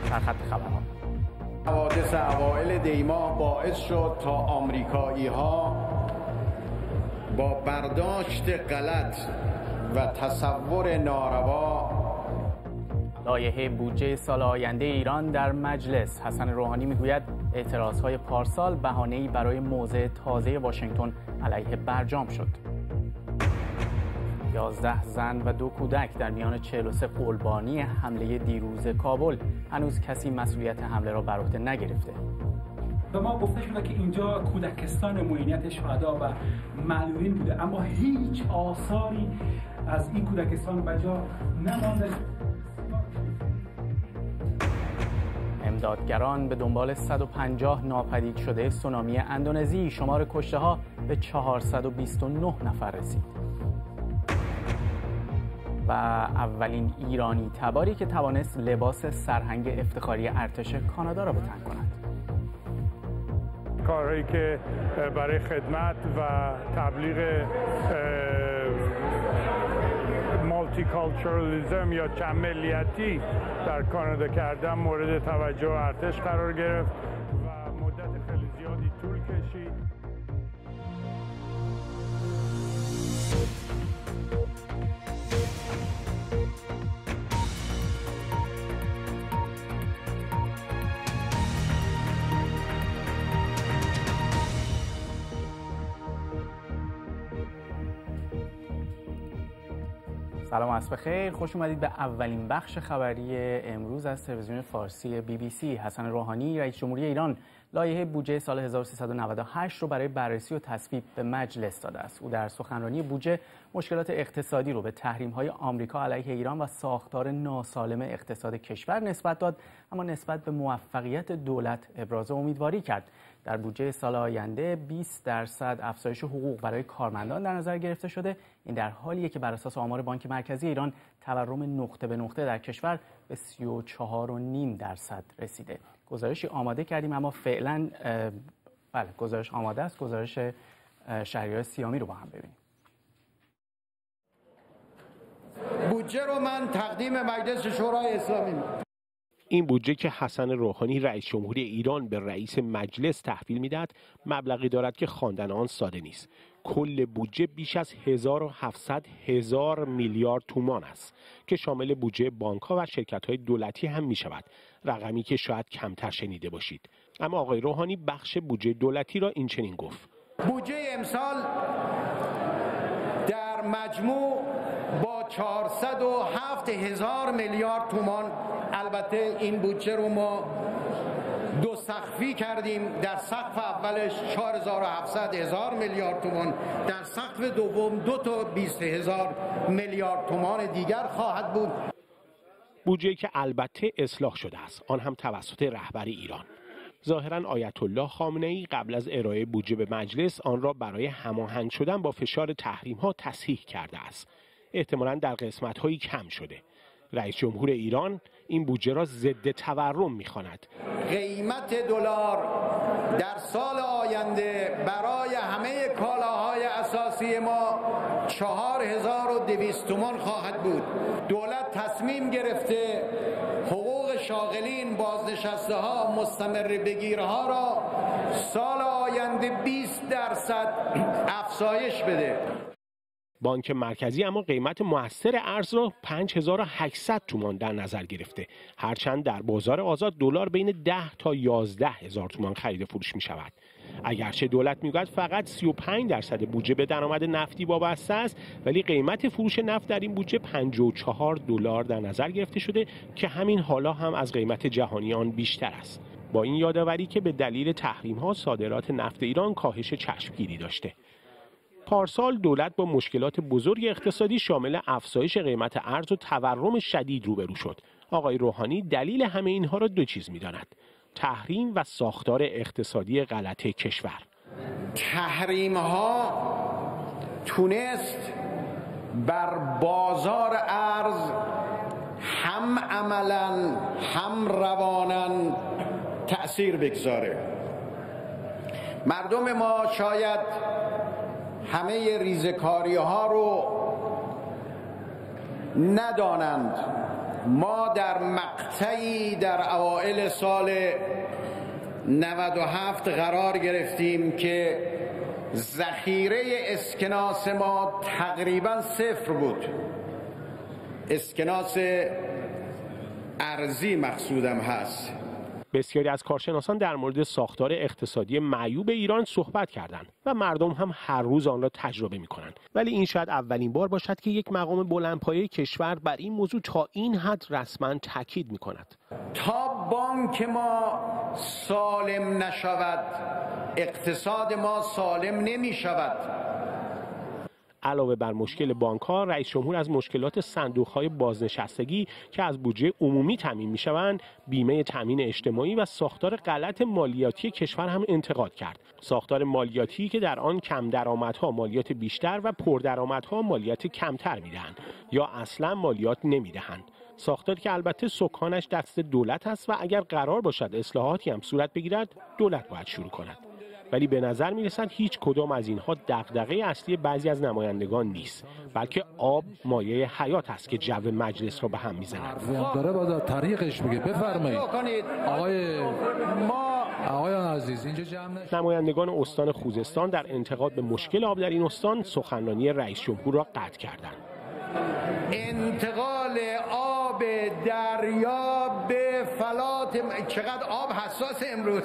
سرخط خبرها. حوادث اوایل دی‌ماه باعث شد تا آمریکایی‌ها با برداشت غلط و تصور ناروا لایحه بودجه سال آینده ایران در مجلس. حسن روحانی میگوید اعتراضهای پارسال بهانه‌ای برای موضع تازه واشنگتن علیه برجام شد. 11 زن و 2 کودک در میان 43 قربانی حمله دیروز کابل. هنوز کسی مسئولیت حمله را بر عهده نگرفته. به ما گفته شده که اینجا کودکستان معینیت شهدا و معلولین بوده، اما هیچ آثاری از این کودکستان به جا نمانده. امدادگران به دنبال 150 ناپدید شده سونامی اندونزی. شمار کشته‌ها به 429 نفر رسید. و اولین ایرانی تباری که توانست لباس سرهنگ افتخاری ارتش کانادا را به تن کند. کارهایی که برای خدمت و تبلیغ مالتیکالچرالیسم یا چند ملیتی در کانادا کردن مورد توجه ارتش قرار گرفت و مدت خیلی زیادی طول کشید. سلام عصر بخیر، خوش اومدید به اولین بخش خبری امروز از تلویزیون فارسی BBC. حسن روحانی رئیس جمهوری ایران لایحه بودجه سال 1398 رو برای بررسی و تصویب به مجلس داده است. او در سخنرانی بودجه مشکلات اقتصادی رو به تحریم‌های آمریکا علیه ایران و ساختار ناسالم اقتصاد کشور نسبت داد، اما نسبت به موفقیت دولت ابراز امیدواری کرد. در بودجه سال آینده 20% افزایش حقوق برای کارمندان در نظر گرفته شده. این در حالیه که بر اساس آمار بانک مرکزی ایران تورم نقطه به نقطه در کشور به 34.5% رسیده. گزارشی آماده کردیم، اما فعلا گزارش آماده است. گزارش شهریار سیامی رو با هم ببینیم. بودجه رو من تقدیم مجلس شورای اسلامی این بودجه که حسن روحانی رئیس جمهوری ایران به رئیس مجلس تحویل میدهد مبلغی دارد که خواندن آن ساده نیست. کل بودجه بیش از 1700 میلیارد تومان است که شامل بودجه بانک‌ها و شرکت‌های دولتی هم می‌شود، رقمی که شاید کمتر شنیده باشید. اما آقای روحانی بخش بودجه دولتی را این چنین گفت: بودجه امسال در مجموع با 407,000 میلیارد تومان، البته این بودجه رو ما دو سقفی کردیم. در سقف اولش 4,700 میلیارد تومان، در سقف دوم 20,000 میلیارد تومان دیگر خواهد بود. بودجه که البته اصلاح شده است، آن هم توسط رهبر ایران. ظاهراً آیت الله خامنه‌ای قبل از ارائه بودجه به مجلس آن را برای هماهنگ شدن با فشار تحریم‌ها تصحیح کرده است. احتمالاً در قسمت‌هایی کم شده. رئیس جمهور ایران این بودجه را ضد تورم می‌خواند. قیمت دلار در سال آینده برای همه کالاهای اساسی ما 4,200 تومان خواهد بود. دولت تصمیم گرفته حقوق شاغلین، بازنشسته ها، مستمر بگیرها را سال آینده 20% افزایش بده. بانک مرکزی اما قیمت مؤثر ارز را 5800 تومان در نظر گرفته، هرچند در بازار آزاد دلار بین 10 تا 11,000 تومان خرید و فروش می شود. اگرچه دولت میگوید فقط 35% بودجه به درآمد نفتی وابسته است، ولی قیمت فروش نفت در این بودجه $54 در نظر گرفته شده که همین حالا هم از قیمت جهانی آن بیشتر است. با این یادآوری که به دلیل تحریم‌ها صادرات نفت ایران کاهش چشمگیری داشته. پارسال دولت با مشکلات بزرگ اقتصادی شامل افزایش قیمت ارز و تورم شدید روبرو شد. آقای روحانی دلیل همه اینها را دو چیز می‌داند: تحریم و ساختار اقتصادی غلط کشور. تحریم‌ها تونست بر بازار ارز هم عملاً هم روالاً تأثیر بگذاره. مردم ما شاید همه ریزکاری‌ها رو ندانند، ما در مقطعی در اوائل سال 97 قرار گرفتیم که ذخیره اسکناس ما تقریبا صفر بود. اسکناس ارزی مقصودم هست. بسیاری از کارشناسان در مورد ساختار اقتصادی معیوب ایران صحبت کردند و مردم هم هر روز آن را تجربه می‌کنند. ولی این شاید اولین بار باشد که یک مقام بلندپایه کشور بر این موضوع تا این حد رسما تاکید می‌کند. تا بانک ما سالم نشود، اقتصاد ما سالم نمی‌شود. علاوه بر مشکل بانک‌ها، رئیس جمهور از مشکلات صندوق‌های بازنشستگی که از بودجه عمومی تامین می‌شوند، بیمه تامین اجتماعی و ساختار غلط مالیاتی کشور هم انتقاد کرد. ساختار مالیاتی که در آن کم درآمدها مالیات بیشتر و پردرآمدها مالیات کمتر می‌دهند یا اصلاً مالیات نمی‌دهند. ساختاری که البته سکانش دست دولت است و اگر قرار باشد اصلاحاتی هم صورت بگیرد، دولت باید شروع کند. ولی به نظر می‌رسد هیچ کدام از اینها دغدغه اصلی بعضی از نمایندگان نیست، بلکه آب مایه حیات است که جو مجلس را به هم می‌زند. داره باید طریقش میگه. بفرمایید آقای عزیز اینجا جمع نشید. نمایندگان استان خوزستان در انتقاد به مشکل آب در این استان سخنرانی رئیس جمهور را قطع کردند. انتقال آب دریا به فلات چقدر آب حساس امروز.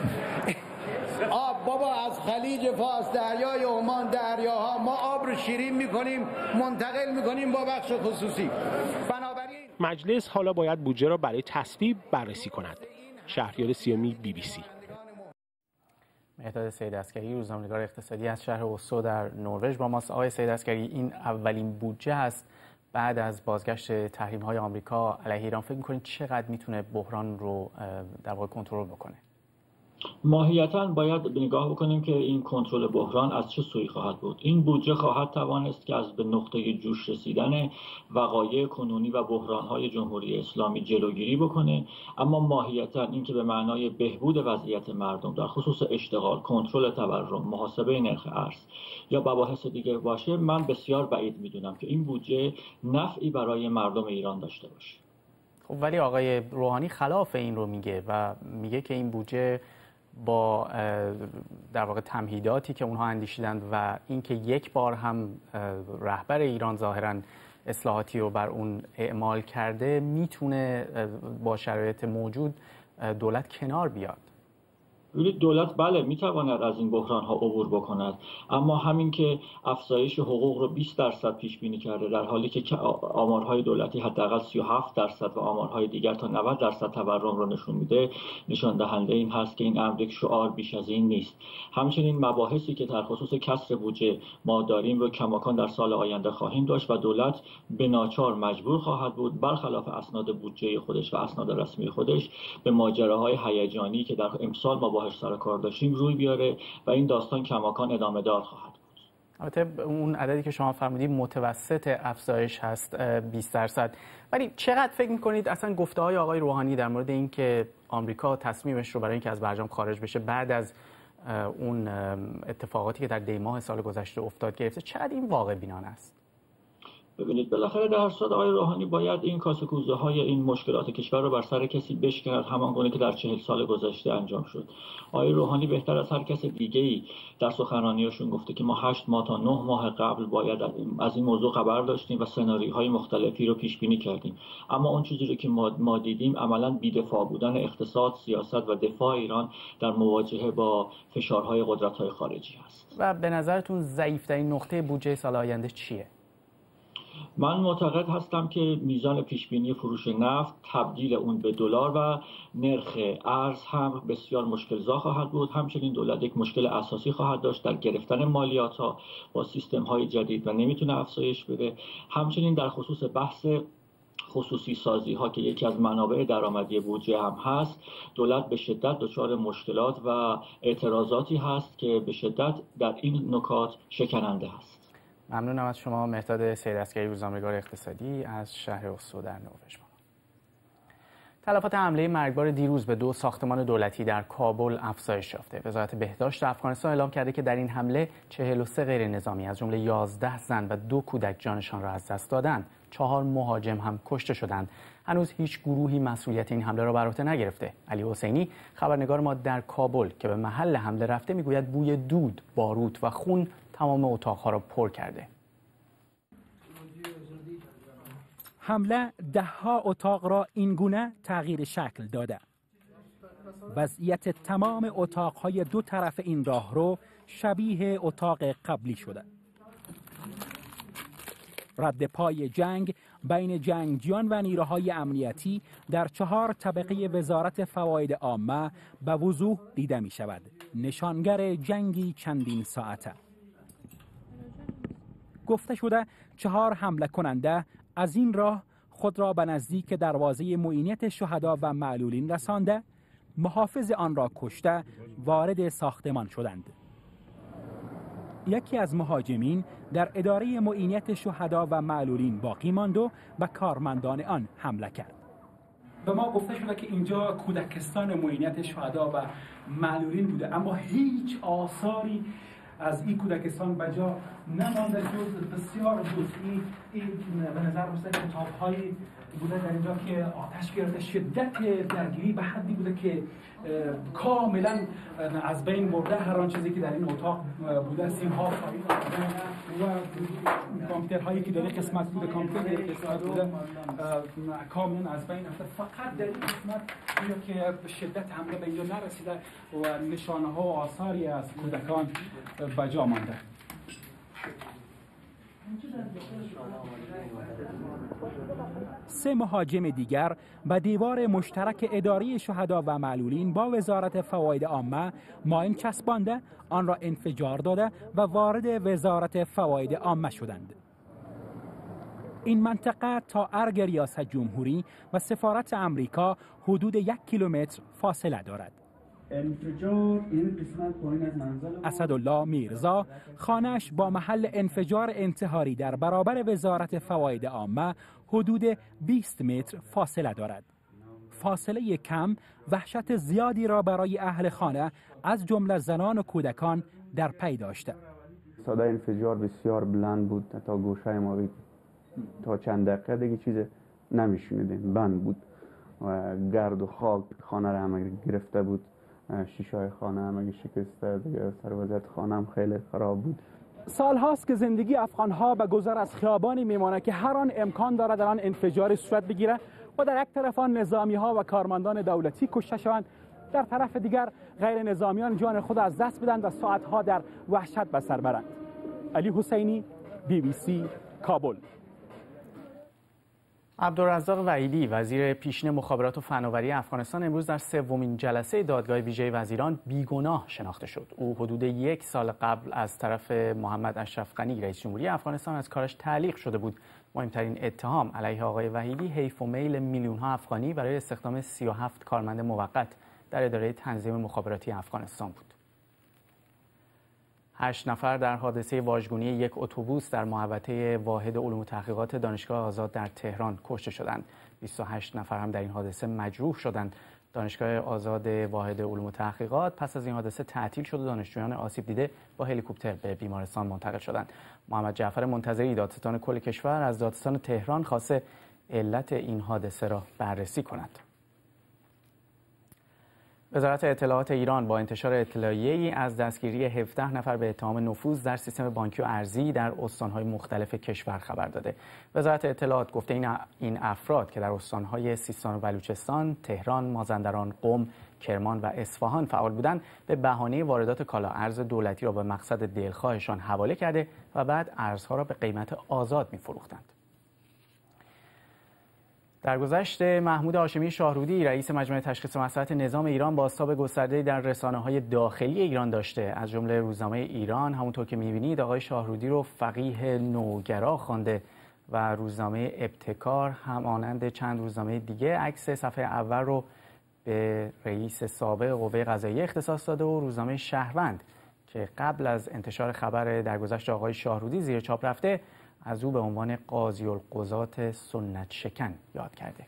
آب بابا از خلیج فارس، دریای عمان، دریاها ما آب رو شیرین میکنیم، منتقل میکنیم با بخش خصوصی. بنابراین مجلس حالا باید بودجه را برای تصویب بررسی کند. شهریار سیامی BBC. مهداد سیدعسکری، روزنامه‌نگار اقتصادی از شهر اسلو در نروژ با ماست. آقای سیدعسکری، این اولین بودجه است بعد از بازگشت تحریم‌های آمریکا علیه ایران. فکر می‌کنید چقدر میتونه بحران رو در واقع کنترل بکنه؟ ماهیتاً باید نگاه بکنیم که این کنترل بحران از چه سویی خواهد بود. این بودجه خواهد توانست که از به نقطه جوش رسیدن وقایع کنونی و بحران‌های جمهوری اسلامی جلوگیری بکنه، اما ماهیتاً این که به معنای بهبود وضعیت مردم در خصوص اشتغال، کنترل تورم، محاسبه نرخ ارز یا مباحث دیگر باشه، من بسیار بعید می‌دونم که این بودجه نفعی برای مردم ایران داشته باشه. خب ولی آقای روحانی خلاف این رو میگه و میگه که این بودجه با در واقع تمهیداتی که اونها اندیشیدند و اینکه یک بار هم رهبر ایران ظاهراً اصلاحاتی رو بر اون اعمال کرده، میتونه با شرایط موجود دولت کنار بیاد. دولت بله میتواند از این بحران ها عبور بکند، اما همین که افزایش حقوق رو 20% پیش بینی کرده در حالی که آمارهای دولتی حداقل 37% و آمارهای دیگر تا 90% تورم رو نشون میده، نشان دهنده این هست که این امر یک شعار بیش از این نیست. همچنین مباحثی که در خصوص کسر بودجه ما داریم رو کماکان در سال آینده خواهیم داشت و دولت به ناچار مجبور خواهد بود برخلاف اسناد بودجه خودش و اسناد رسمی خودش به ماجراهای هیجانی که در امسال ما باهاش سر کار داشتیم روی بیاره و این داستان کماکان ادامه دار خواهد بود. البته اون عددی که شما فرمودید متوسط افزایش هست 20%، ولی چقدر فکر می‌کنید اصلا گفته‌های آقای روحانی در مورد اینکه آمریکا تصمیمش رو برای اینکه از برجام خارج بشه بعد از اون اتفاقاتی که در دی‌ماه سال گذشته افتاد گرفته، چقدر این واقع بینانه است؟ ببینید بالاخره در هر صورت آقای روحانی باید این کاسه‌کوزه های این مشکلات کشور رو بر سر کسی بشکند، همان گونه که در 40 سال گذشته انجام شد. آقای روحانی بهتر از هر کس دیگه‌ای در سخنرانی‌هاشون گفته که ما 8 ماه تا 9 ماه قبل باید از این موضوع خبر داشتیم و سناریوهای مختلفی رو پیش بینی کردیم، اما اون چیزی رو که ما دیدیم عملاً بی‌دفاع بودن اقتصاد، سیاست و دفاع ایران در مواجهه با فشارهای قدرت‌های خارجی است. و به نظرتون ضعیف‌ترین نقطه بودجه سال آینده چیه؟ من معتقد هستم که میزان پیشبینی فروش نفت، تبدیل اون به دلار و نرخ ارز هم بسیار مشکل‌زا خواهد بود. همچنین دولت یک مشکل اساسی خواهد داشت در گرفتن مالیات‌ها با سیستم‌های جدید و نمیتونه افزایش بده. همچنین در خصوص بحث خصوصی سازی ها که یکی از منابع درآمدی بودجه هم هست، دولت به شدت دچار مشکلات و اعتراضاتی هست که به شدت در این نکات شکننده است. ممنونم از شما مهداد سیدعسکری، روزنامه‌نگار اقتصادی از شهر اسلو در نروژ. تلفات حمله مرگبار دیروز به 2 ساختمان دولتی در کابل افزایش یافته. وزارت بهداشت افغانستان اعلام کرده که در این حمله 43 غیر نظامی از جمله 11 زن و 2 کودک جانشان را از دست دادند. 4 مهاجم هم کشته شدند. هنوز هیچ گروهی مسئولیت این حمله را بر عهده نگرفته. علی حسینی خبرنگار ما در کابل که به محل حمله رفته میگوید بوی دود، باروت و خون تمام اتاقها را پر کرده. حمله ده‌ها اتاق را اینگونه تغییر شکل داده. وضعیت تمام اتاقهای دو طرف این راهرو شبیه اتاق قبلی شده. رد پای جنگ بین جنگجویان و نیروهای امنیتی در 4 طبقه وزارت فواید عامه به وضوح دیده می شود. نشانگر جنگی چندین ساعته. گفته شده 4 حمله کننده از این راه خود را به نزدیک دروازه معینیت شهدا و معلولین رسانده، محافظ آن را کشته وارد ساختمان شدند. یکی از مهاجمین در اداره معینیت شهدا و معلولین باقی ماند و به کارمندان آن حمله کرد. به ما گفته شده که اینجا کودکستان معینیت شهدا و معلولین بوده، اما هیچ آثاری از این کودکستان به جا نمانده جز بسیار جزئی. این به نظر رسید کتاب‌هایی بوده در اینجا که آتش گرفته، شدت درگیری به حدی بوده که کاملا از بین برده هر آن چیزی که در این اتاق بوده. سیم‌ها و کامپیوترهایی که در این قسمت بوده، کامپیوتر در این قسمت بوده، کاملا از بین رفته. فقط در این قسمت اینجا که به شدت حمله به اینجا نرسیده و نشانه‌ها و آثاری از کودکان به جا مانده. سه مهاجم دیگر به دیوار مشترک اداره شهدا و معلولین با وزارت فواید عامه ماین چسبانده، آن را انفجار داده و وارد وزارت فواید عامه شدند. این منطقه تا ارگ ریاست جمهوری و سفارت امریکا حدود 1 کیلومتر فاصله دارد. اسدالله میرزا خانه‌اش با محل انفجار انتحاری در برابر وزارت فواید عامه حدود 20 متر فاصله دارد. فاصله کم وحشت زیادی را برای اهل خانه از جمله زنان و کودکان در پی داشته. صدای انفجار بسیار بلند بود، تا گوشه ما تا چند دقیقه دیگه چیز نمیشنیدیم، بند بود و گرد و خاک خانه را همه گرفته بود. شیشه‌های خانه همه شکسته دیگه، سر وضعیت خانه هم خیلی خراب بود. سال هاست که زندگی افغان‌ها به گذر از خیابانی میمانه که هر آن امکان داره در آن انفجاری صورت بگیره و در یک طرف آن نظامی‌ها و کارمندان دولتی کشته شوند، در طرف دیگر غیر نظامیان جان خود از دست بدن و ساعت‌ها در وحشت به سر برند. علی حسینی، BBC، کابل. عبدالرزاق وحیدی وزیر پیشین مخابرات و فناوری افغانستان امروز در 3مین جلسه دادگاه ویژه وزیران بیگناه شناخته شد. او حدود 1 سال قبل از طرف محمد اشرف غنی رئیس جمهوری افغانستان از کارش تعلیق شده بود. مهمترین اتهام علیه آقای وحیدی حیف و میل میلیون‌ها افغانی برای استخدام 37 کارمند موقت در اداره تنظیم مخابراتی افغانستان بود. 8 نفر در حادثه واژگونی یک اتوبوس در محوطه واحد علوم و تحقیقات دانشگاه آزاد در تهران کشته شدند. 28 نفر هم در این حادثه مجروح شدند. دانشگاه آزاد واحد علوم و تحقیقات پس از این حادثه تعطیل شد و دانشجویان آسیب دیده با هلیکوپتر به بیمارستان منتقل شدند. محمد جعفر منتظری دادستان کل کشور از دادستان تهران خواسته علت این حادثه را بررسی کند. وزارت اطلاعات ایران با انتشار اطلاعیه‌ای از دستگیری 17 نفر به اتهام نفوذ در سیستم بانکی و ارزی در استان‌های مختلف کشور خبر داده. وزارت اطلاعات گفته این افراد که در استان‌های سیستان و بلوچستان، تهران، مازندران، قم، کرمان و اصفهان فعال بودند، به بهانه واردات کالا ارز دولتی را به مقصد دلخواهشان حواله کرده و بعد ارزها را به قیمت آزاد می‌فروختند. در گذشته محمود هاشمی شاهرودی رئیس مجمع تشخیص مصلحت نظام ایران بازتاب گسترده‌ای در رسانه‌های داخلی ایران داشته. از جمله روزنامه ایران همونطور که می‌بینید آقای شاهرودی رو فقیه نوگرا خوانده و روزنامه ابتکار همانند چند روزنامه دیگه عکس صفحه اول رو به رئیس سابق قوه قضاییه اختصاص داده و روزنامه شهروند که قبل از انتشار خبر درگذشت آقای شاهرودی زیر چاپ رفته از او به عنوان قاضی القضات سنت شکن یاد کرده.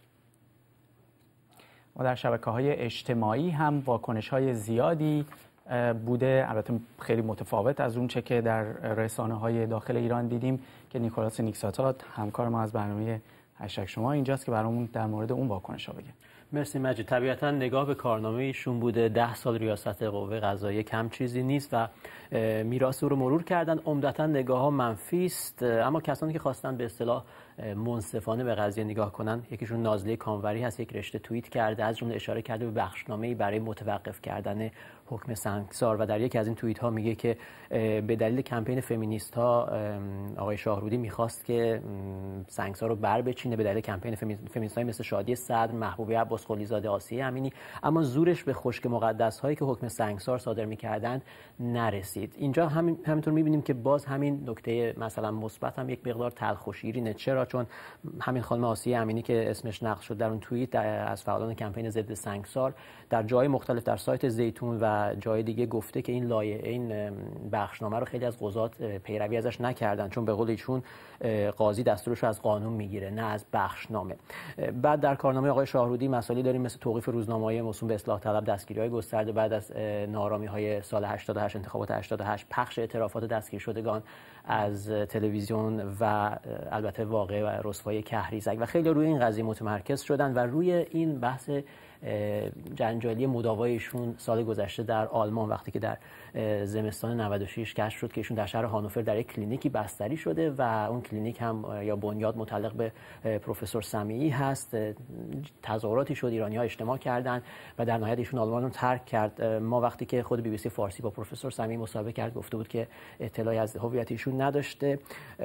و در شبکه‌های اجتماعی هم واکنش‌های زیادی بوده، البته خیلی متفاوت از اون چه که در رسانه‌های داخل ایران دیدیم که نیکولاس نیکساتاد همکار ما از برنامه هشتگ شما اینجاست که برامون در مورد اون واکنش‌ها بگید. مرسی مجید. طبیعتا نگاه به کارنامه ایشون بوده، 10 سال ریاست قوه قضاییه کم چیزی نیست و میراث او رو مرور کردن. عمدتا نگاه‌ها منفی است، اما کسانی که خواستن به اصطلاح منصفانه به قضیه نگاه کنن، یکیشون نازلی کانوری هست، یک رشته توییت کرده، از جمله اشاره کرده به بخشنامه‌ای برای متوقف کردن حکم سنگسار و در یکی از این توییت ها میگه که به دلیل کمپین فمینیست ها آقای شاهرودی میخواست که سنگسار رو بر بچینه، به دلیل کمپین فمینیست های مثل شادی صدر، محبوبه عباس قلی‌زاده، آسیه امینی، اما زورش به خشک مقدس هایی که حکم سنگسار صادر میکردن نرسید. اینجا همینطور میبینیم که باز همین نکته مثلا مثبت هم یک مقدار تلخ و شیرینه. چرا؟ چون همین خانم آسیه امینی که اسمش نقل شد در اون توییت از فعالان کمپین ضد سنگسار در جای مختلف در سایت زیتون و جای دیگه گفته که این بخشنامه رو خیلی از قضات پیروی ازش نکردن، چون به قول ایشون قاضی دستورش رو از قانون میگیره نه از بخشنامه. بعد در کارنامه آقای شاهرودی مسائلی داریم مثل توقیف روزنامه‌های موسوم به اصلاح طلب، دستگیری‌های گسترده بعد از ناآرامی‌های سال 88 انتخابات 88، پخش اعترافات دستگیر شدگان از تلویزیون و البته واقعه و رسوایی کهریزک و خیلی روی این قضیه متمرکز شدن و روی این بحث جنجالی مداوایشون سال گذشته در آلمان وقتی که در زمستان 96 کشف شد که ایشون در شهر هانوفر در یک کلینیکی بستری شده و اون کلینیک هم یا بنیاد متعلق به پروفسور سمیعی هست. تظاهراتی شد، ایرانی‌ها اجتماع کردند و در نهایت ایشون آلمان رو ترک کرد. ما وقتی که خود BBC فارسی با پروفسور سمیعی مصاحبه کرد گفته بود که اطلاعی از هویت ایشون نداشته.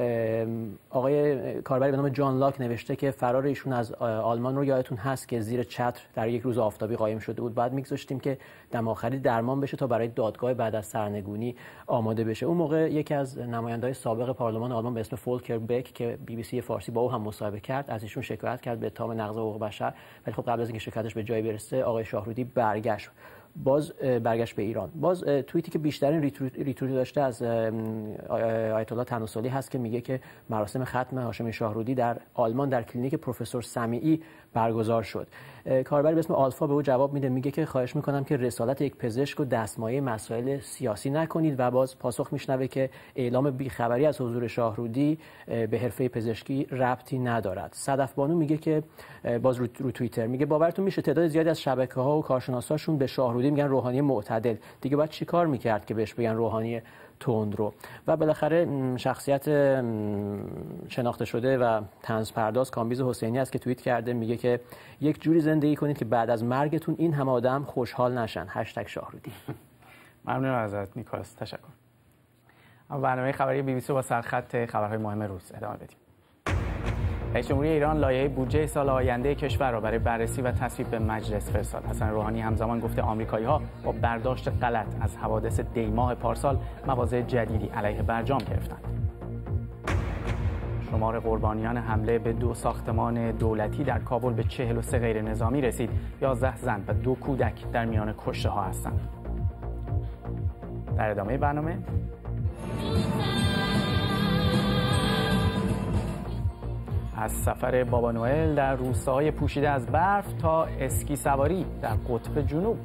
آقای کاربری به نام جان لاک نوشته که فرار ایشون از آلمان رو یادتون هست که زیر چتر در یک روز آفتابی قایم شده بود، بعد می‌گذاشتیم که دم آخری درمان بشه تا برای دادگاه بعد از سرنگونی آماده بشه. اون موقع یکی از نماینده‌های سابق پارلمان آلمان به اسم فولکر بک که BBC فارسی با او هم مصاحبه کرد از ایشون شکایت کرد به اتهام نقض حقوق بشر، ولی خب قبل از اینکه شکایتش به جایی برسه آقای شاهرودی برگشت به ایران. باز توییتی که بیشترین ریتوییت داشته از آیت الله تناسلی هست که میگه که مراسم ختم هاشمی شاهرودی در آلمان در کلینیک پروفسور سمیعی برگزار شد. کاربری به اسم آلفا به او جواب میده، میگه که خواهش میکنم که رسالت یک پزشک و دستمایه مسائل سیاسی نکنید و باز پاسخ میشنوه که اعلام بیخبری از حضور شاهرودی به حرفه پزشکی ربطی ندارد. صدف بانو میگه که باز رو توییتر میگه باورتون میشه تعداد زیادی از شبکه‌ها و کارشناساشون به شاهرودی میگن روحانی معتدل، دیگه باید چیکار میکرد که بهش بگن روحانی تندرو؟ و بالاخره شخصیت شناخته شده و طنزپرداز کامبیز حسینی است که توییت کرده میگه که یک جوری زندگی کنید که بعد از مرگتون این همه آدم خوشحال نشن. هشتگ شاهرودی. ممنون ازت نیکاس، تشکر. اما برنامه خبری BBC با سرخط خبرهای مهم روز ادامه بدیم. رئیس جمهوری ایران لایحه بودجه سال آینده کشور را برای بررسی و تصویب به مجلس فرستاد. حسن روحانی همزمان گفته آمریکایی‌ها با برداشت غلط از حوادث دی‌ماه پارسال مواضع جدیدی علیه برجام گرفتند. شمار قربانیان حمله به 2 ساختمان دولتی در کابل به 43 غیر نظامی رسید. 11 زن و 2 کودک در میان کشته‌ها هستند. در ادامه برنامه از سفر بابا نوئل در روستاهای پوشیده از برف تا اسکی سواری در قطب جنوب.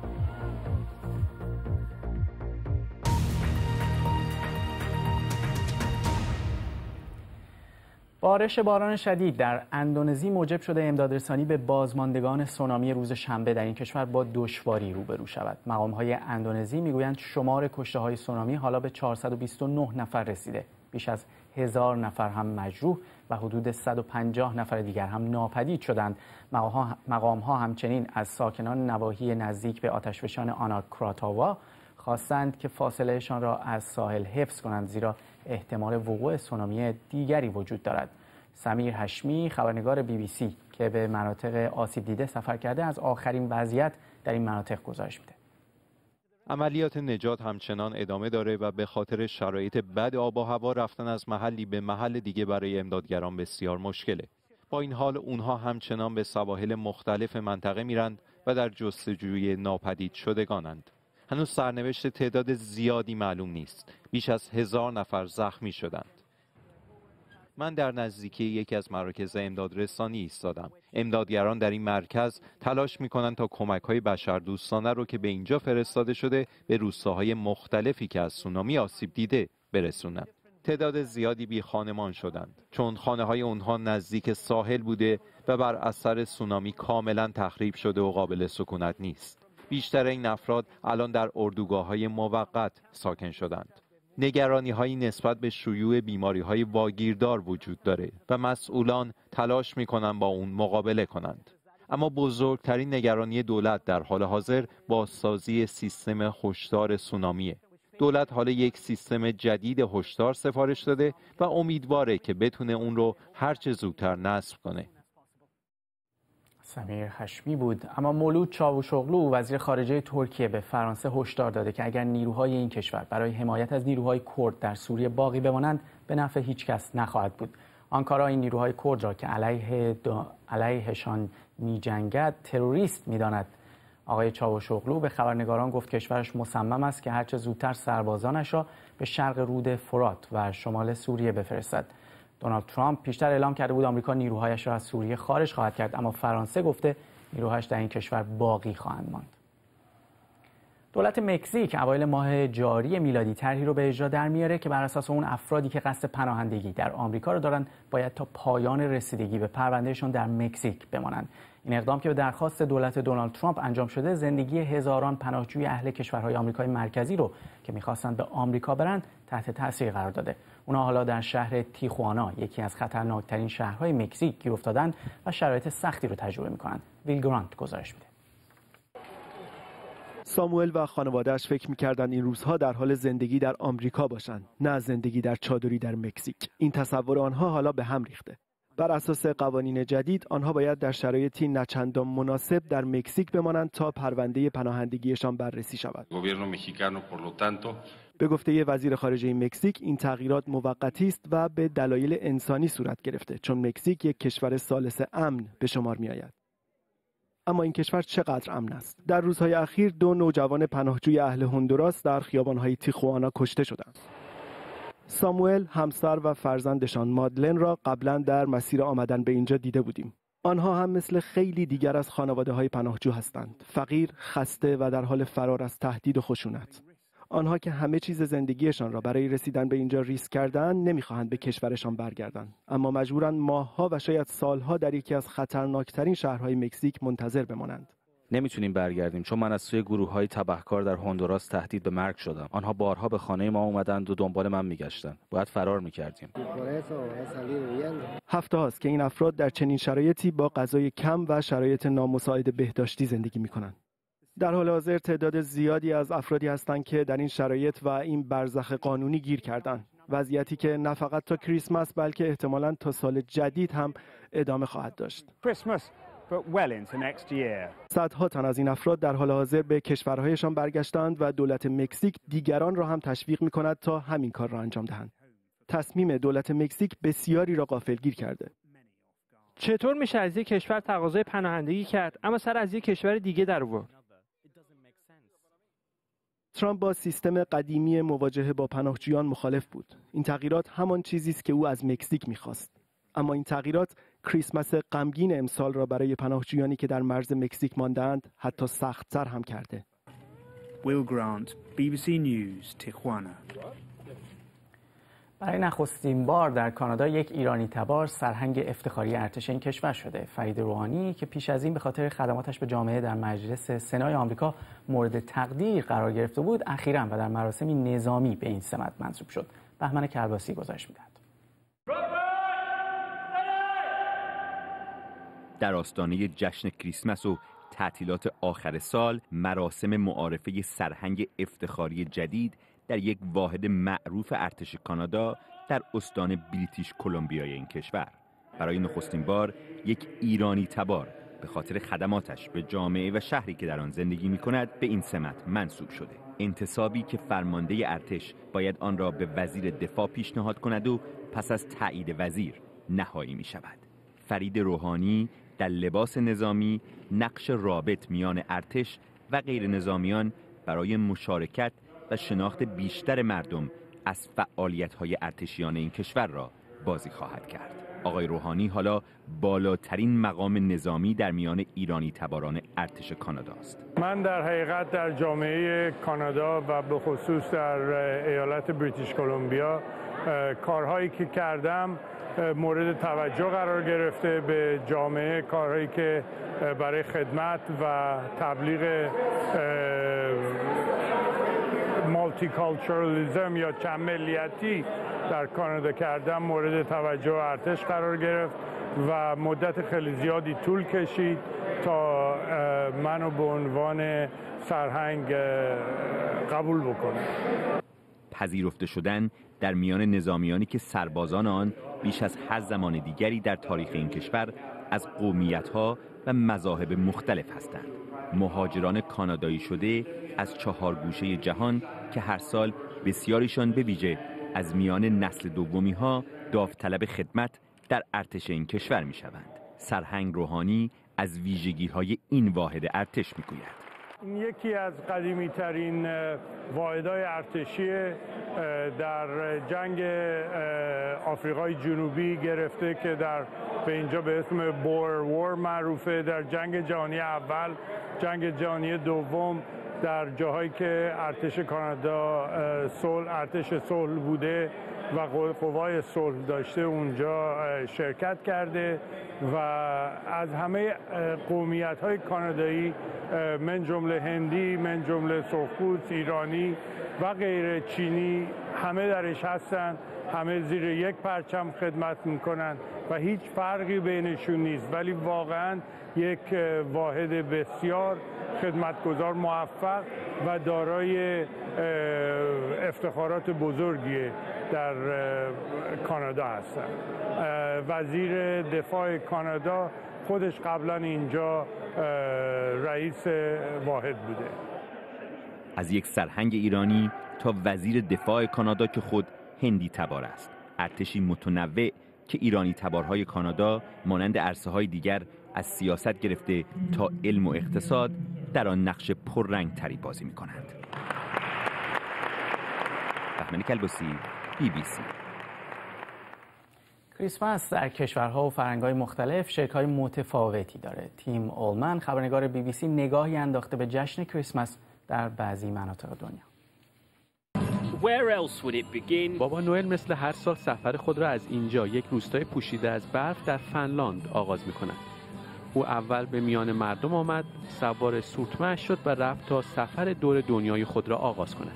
بارش باران شدید در اندونزی موجب شده امدادرسانی به بازماندگان سونامی روز شنبه در این کشور با دشواری روبرو شود. مقام‌های اندونزی میگویند شمار کشته‌های سونامی حالا به 429 نفر رسیده. بیش از 1000 نفر هم مجروح و حدود 150 نفر دیگر هم ناپدید شدند. مقام‌ها همچنین از ساکنان نواحی نزدیک به آتشفشان آناکراتاوا خواستند که فاصلهشان را از ساحل حفظ کنند، زیرا احتمال وقوع سونامی دیگری وجود دارد. سمیر هشمی خبرنگار BBC که به مناطق آسیب دیده سفر کرده از آخرین وضعیت در این مناطق گزارش میده. عملیات نجات همچنان ادامه داره و به خاطر شرایط بد آب و هوا رفتن از محلی به محل دیگه برای امدادگران بسیار مشکله. با این حال اونها همچنان به سواحل مختلف منطقه میرند و در جستجوی ناپدید شدگانند. هنوز سرنوشت تعداد زیادی معلوم نیست. بیش از 1000 نفر زخمی شدند. من در نزدیکی یکی از مراکز امدادرسانی ایستادم. امدادگران در این مرکز تلاش می‌کنند تا کمک‌های بشردوستانه رو که به اینجا فرستاده شده به روستاهای مختلفی که از سونامی آسیب دیده برسونند. تعداد زیادی بی خانمان شدند چون خانه‌های اونها نزدیک ساحل بوده و بر اثر سونامی کاملا تخریب شده و قابل سکونت نیست. بیشتر این افراد الان در اردوگاه‌های موقت ساکن شدند. نگرانی‌هایی نسبت به شیوع بیماری‌های واگیردار وجود داره و مسئولان تلاش می‌کنند با اون مقابله کنند. اما بزرگترین نگرانی دولت در حال حاضر بازسازی سیستم هشدار سونامیه. دولت حالا یک سیستم جدید هشدار سفارش داده و امیدواره که بتونه اون رو هرچه زودتر نصب کنه. سمیر هشمی بود. اما مولود چاوشوغلو وزیر خارجه ترکیه به فرانسه هشدار داده که اگر نیروهای این کشور برای حمایت از نیروهای کرد در سوریه باقی بمانند به نفع هیچ کس نخواهد بود. آنکارا این نیروهای کرد را که علیهشان می‌جنگد تروریست می‌داند. آقای چاوشوغلو به خبرنگاران گفت کشورش مصمم است که هرچه زودتر سربازانش را به شرق رود فرات و شمال سوریه بفرستد. دونالد ترامپ پیشتر اعلام کرده بود آمریکا نیروهایش را از سوریه خارج خواهد کرد، اما فرانسه گفته نیروهایش در این کشور باقی خواهند ماند. دولت مکزیک اوایل ماه جاری میلادی طرحی رو به اجرا در میاره که بر اساس اون افرادی که قصد پناهندگی در آمریکا رو دارن باید تا پایان رسیدگی به پروندهشون در مکزیک بمانند. این اقدام که به درخواست دولت دونالد ترامپ انجام شده زندگی هزاران پناهجوی اهل کشورهای آمریکای مرکزی رو که می‌خواستند به آمریکا برند تحت تاثیر قرار داده. اونا حالا در شهر تیخوانا، یکی از خطرناکترین شهرهای مکزیک، گیر افتادن و شرایط سختی رو تجربه می‌کنند. ویل گرانت گزارش میده. ساموئل و خانواده‌اش فکر می‌کردند این روزها در حال زندگی در آمریکا باشند، نه زندگی در چادری در مکزیک. این تصور آنها حالا به هم ریخته. بر اساس قوانین جدید آنها باید در شرایطی نچندان مناسب در مکزیک بمانند تا پرونده پناهندگیشان بررسی شود. به گفته وزیر خارجه مکزیک این تغییرات موقتی است و به دلایل انسانی صورت گرفته چون مکزیک یک کشور ثالث امن به شمار می‌آید. اما این کشور چقدر امن است؟ در روزهای اخیر 2 نوجوان پناهجوی اهل هندوراس در خیابان‌های تیخوانا کشته شدند. ساموئل، همسر و فرزندشان مادلن را قبلا در مسیر آمدن به اینجا دیده بودیم. آنها هم مثل خیلی دیگر از خانواده‌های پناهجو هستند. فقیر، خسته و در حال فرار از تهدید و خشونت. آنها که همه چیز زندگیشان را برای رسیدن به اینجا ریسک کردند، نمی‌خواهند به کشورشان برگردند، اما مجبورند ماه‌ها و شاید سال‌ها در یکی از خطرناکترین شهرهای مکزیک منتظر بمانند. نمیتونیم برگردیم چون من از سوی گروه‌های تبهکار در هندوراس تهدید به مرگ شدم. آنها بارها به خانه ما اومدند و دنبال من میگشتند. باید فرار میکردیم. هفته‌هاست که این افراد در چنین شرایطی با غذای کم و شرایط نامساعد بهداشتی زندگی میکنند. در حال حاضر تعداد زیادی از افرادی هستند که در این شرایط و این برزخ قانونی گیر کردند. وضعیتی که نه فقط تا کریسمس بلکه احتمالاً تا سال جدید هم ادامه خواهد داشت. صدها تن از این افراد در حال حاضر به کشورهایشان برگشتند و دولت مکزیک دیگران را هم تشویق می‌کند تا همین کار را انجام دهند. تصمیم دولت مکزیک بسیاری را غافلگیر کرده. چطور میشه از یک کشور تقاضای پناهندگی کرد اما سر از یک کشور دیگه در آورد؟ ترامپ با سیستم قدیمی مواجهه با پناهجویان مخالف بود. این تغییرات همان چیزی است که او از مکزیک می‌خواست. اما این تغییرات کریسمس غمگین امسال را برای پناهجویانی که در مرز مکزیک مانده‌اند حتی سخت‌تر هم کرده. ویل گرانت، BBC نیوز، تیخوانا. برای نخستین بار در کانادا یک ایرانی تبار سرهنگ افتخاری ارتش این کشور شده. فرید روحانی که پیش از این به خاطر خدماتش به جامعه در مجلس سنای آمریکا مورد تقدیر قرار گرفته بود، اخیراً و در مراسمی نظامی به این سمت منصوب شد. بهمن کرباسی گزارش می‌دهد. در آستانه جشن کریسمس و تعطیلات آخر سال، مراسم معارفه سرهنگ افتخاری جدید در یک واحد معروف ارتش کانادا در استان بریتیش کلمبیای این کشور. برای نخستین بار یک ایرانی تبار به خاطر خدماتش به جامعه و شهری که در آن زندگی می‌کند به این سمت منصوب شده. انتصابی که فرمانده ارتش باید آن را به وزیر دفاع پیشنهاد کند و پس از تایید وزیر نهایی می‌شود. فرید روحانی در لباس نظامی نقش رابط میان ارتش و غیر نظامیان برای مشارکت و شناخت بیشتر مردم از فعالیت‌های ارتشیان این کشور را بازی خواهد کرد. آقای روحانی حالا بالاترین مقام نظامی در میان ایرانی تباران ارتش کانادا است. من در حقیقت در جامعه کانادا و به خصوص در ایالت بریتیش کلمبیا کارهایی که کردم مورد توجه قرار گرفته به جامعه، کارهایی که برای خدمت و تبلیغ مالتیکالچرالیسم یا چند ملیتی در کانادا کردم مورد توجه ارتش قرار گرفت و مدت خیلی زیادی طول کشید تا منو به عنوان سرهنگ قبول بکنه. پذیرفته شدن در میان نظامیانی که سربازان آن بیش از هر زمان دیگری در تاریخ این کشور از قومیت‌ها و مذاهب مختلف هستند. مهاجران کانادایی شده از 4 گوشه جهان که هر سال بسیاریشان به ویژه از میان نسل دومی‌ها داوطلب خدمت در ارتش این کشور می‌شوند. سرهنگ روحانی از ویژگی‌های این واحد ارتش می‌گوید. این یکی از قدیمی ترین واحدهای ارتشی در جنگ آفریقای جنوبی گرفته که به اینجا به اسم بور وار معروفه. در جنگ جهانی اول، جنگ جهانی دوم، در جاهایی که ارتش کانادا ارتش صلح بوده و قوای صلح داشته اونجا شرکت کرده و از همه قومیت‌های کانادایی من جمله هندی، من جمله سرخپوست، ایرانی و غیر چینی همه درش هستن، همه زیر یک پرچم خدمت میکنن و هیچ فرقی بینشون نیست، ولی واقعا یک واحد بسیار خدمتگزار، موفق و دارای افتخارات بزرگی در کانادا هستن. وزیر دفاع کانادا خودش قبلا اینجا رئیس واحد بوده. از یک سرهنگ ایرانی تا وزیر دفاع کانادا که خود هندی تبار است. ارتشی متنوع که ایرانی تبارهای کانادا مانند عرصه‌های دیگر از سیاست گرفته تا علم و اقتصاد در آن نقش پررنگ تری بازی می‌کنند. بهمن کلباسی، BBC. کریسمس در کشورها و فرهنگ‌های مختلف شکل‌های متفاوتی داره. تیم اولمن، خبرنگار BBC، نگاهی انداخته به جشن کریسمس در بعضی مناطق دنیا. بابا نوئل مثل هر سال سفر خود را از اینجا، یک روستای پوشیده از برف در فنلاند، آغاز می‌کند. او اول به میان مردم آمد، سوار سورتمه‌اش شد و رفت تا سفر دور دنیای خود را آغاز کند.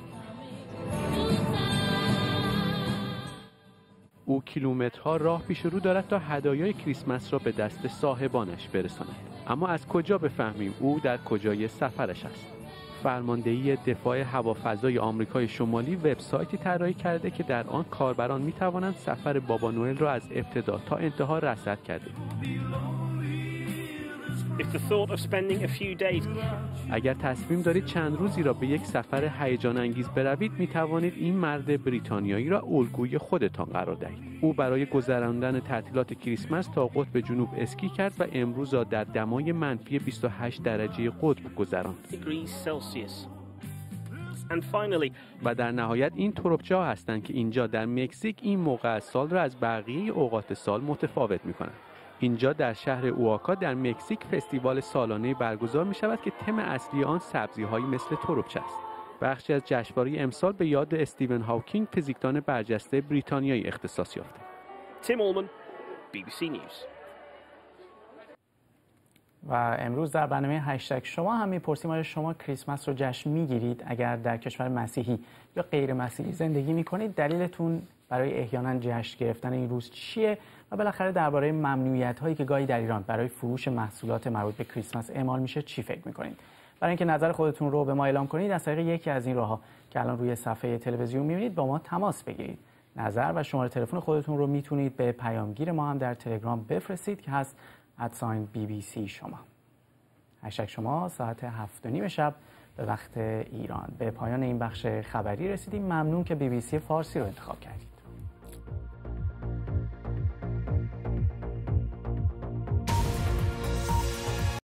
او کیلومترها راه پیش رو دارد تا هدایای کریسمس را به دست صاحبانش برساند. اما از کجا بفهمیم او در کجای سفرش است؟ فرماندهی دفاع هوافضای آمریکای شمالی وبسایتی طراحی کرده که در آن کاربران می‌توانند سفر بابا نوئل را از ابتدا تا انتها رصد کرده. اگر تصمیم دارید چند روزی را به یک سفر هیجان انگیز بروید، می توانید این مرد بریتانیایی را الگوی خودتان قرار دهید. او برای گذراندن تعطیلات کریسمس تا قطب جنوب اسکی کرد و امروز را در دمای منفی 28 درجه قطب گذراند. و در نهایت این تروپچه‌ها هستند که اینجا در مکزیک این موقع از سال را از بقیه اوقات سال متفاوت می کنند. اینجا در شهر اوآکا در مکزیک فستیوال سالانه برگزار می شود که تم اصلی آن سبزی‌هایی مثل تروپچه است. بخشی از جشنواره امسال به یاد استیون هاوکینگ، فیزیکدان برجسته بریتانیایی اختصاص یافته. تیم اولمن، BBC نیوز. و امروز در برنامه هشتگ شما هم می‌پرسیم آیا شما کریسمس رو جشن می‌گیرید؟ اگر در کشور مسیحی یا غیر مسیحی زندگی می‌کنید، دلیلتون برای احیانا جشن گرفتن این روز چیه؟ و بالاخره درباره ممنوعیت‌هایی که گاهی در ایران برای فروش محصولات مربوط به کریسمس اعمال میشه چی فکر می‌کنید؟ برای اینکه نظر خودتون رو به ما اعلام کنید، از طریق یکی از این راه‌ها که الان روی صفحه تلویزیون می‌بینید با ما تماس بگیرید. نظر و شماره تلفن خودتون رو میتونید به پیامگیر ما هم در تلگرام بفرستید که هست @BBC شما. هشتگ شما ساعت 7:30 شب به وقت ایران. به پایان این بخش خبری رسیدیم. ممنون که BBC فارسی رو انتخاب کردید.